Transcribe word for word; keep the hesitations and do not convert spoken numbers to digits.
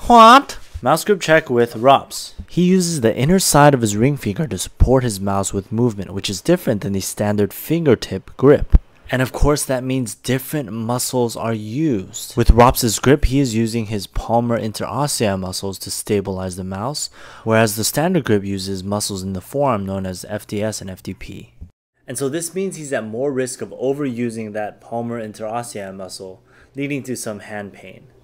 What? Mouse grip check with R O P Z. He uses the inner side of his ring finger to support his mouse with movement, which is different than the standard fingertip grip. And of course that means different muscles are used. With R O P Z's grip, he is using his palmar interossei muscles to stabilize the mouse, whereas the standard grip uses muscles in the forearm known as F D S and F D P. And so this means he's at more risk of overusing that palmar interossei muscle, leading to some hand pain.